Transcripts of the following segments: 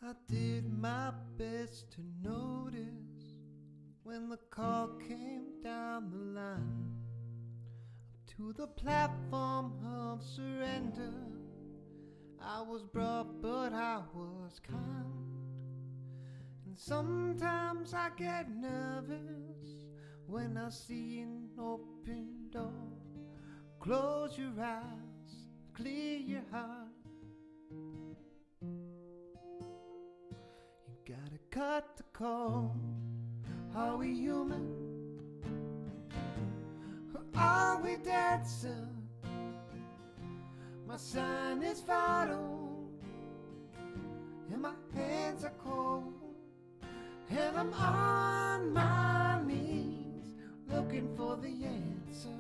I did my best to notice when the call came down the line up to the platform of surrender. I was brought, but I was kind. And sometimes I get nervous when I see an open door. Close your eyes, clear your heart. You gotta cut the cord. Are we human? Or are we dead, sir? My sign is vital, and my hands are cold, and I'm on my knees looking for the answer.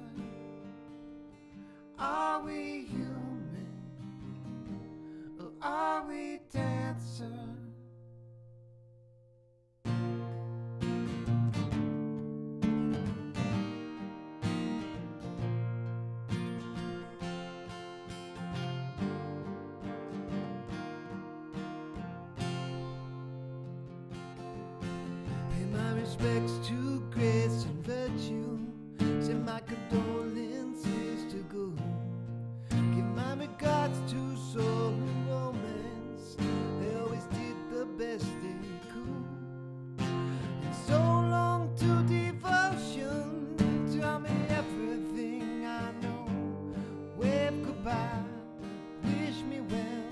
Are we human, or are we dead, sir? My respects to grace and virtue. Send my condolences to good. Give my regards to soul and romance. They always did the best they could. And so long to devotion. Tell me everything I know. Wave goodbye, wish me well.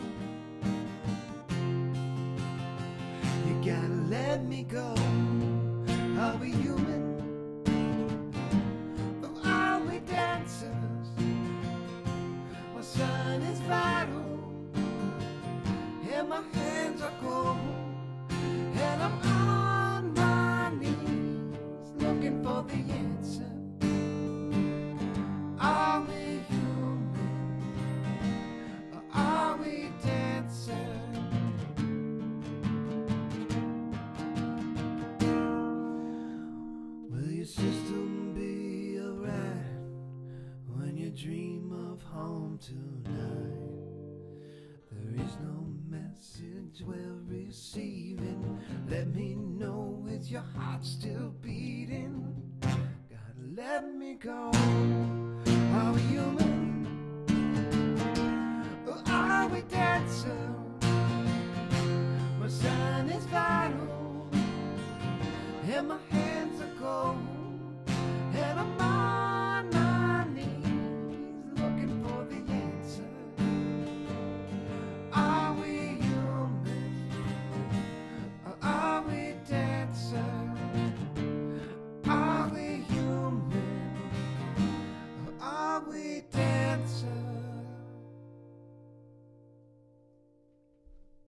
You gotta let me go. Are we human? Or are we dancers? My sign is vital, and my hands are cold, and I'm on my knees looking for the answer. Are we human? Or are we dancers? Will your system be alright when you dream of home tonight? There is no message we're receiving. Let me know, is your heart still beating? Gotta let me go. Are we human? Or are we dead, sir? My sign is vital, and my